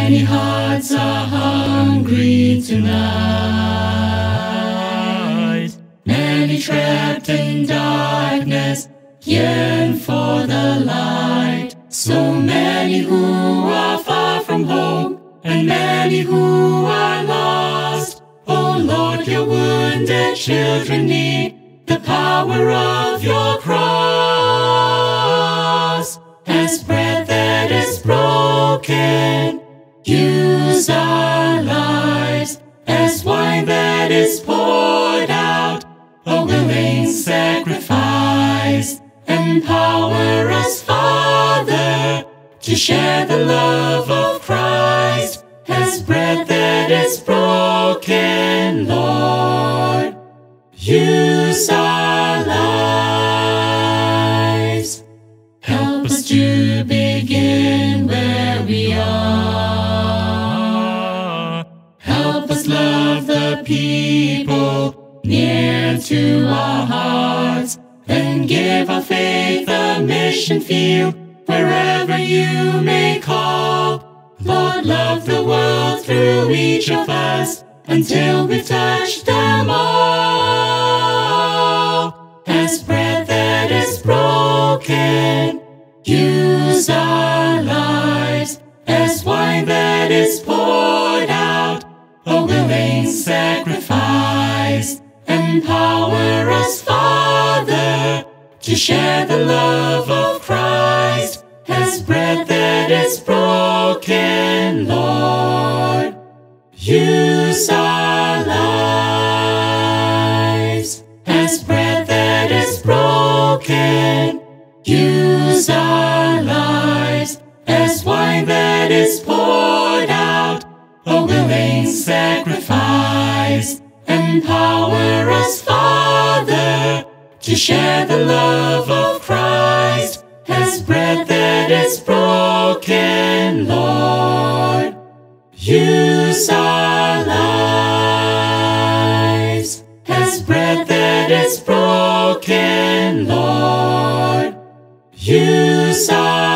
Many hearts are hungry tonight. Many trapped in darkness yearn for the light. So many who are far from home, and many who are lost. Oh Lord, your wounded children need the power of your cross. As bread that is broken, use our lives. As wine that is poured out, a willing sacrifice. Empower us, Father, to share the love of Christ. As bread that is broken, Lord, use our lives. Help us to begin where we are. Help us love the people near to our hearts. Then give our faith a mission field wherever you may call. Lord, love the world through each of us until we've touched them all. As bread that is broken, use our lives. As wine that is poured out, a willing sacrifice. Empower us, Father, to share the love of Christ. As bread that is broken, Lord, use our lives. As bread that is broken, use our lives. As wine that is poured out, a willing sacrifice. Empower us, Father, to share the love of Christ. As bread that is broken, Lord, use our lives. As bread that is broken, Lord, use our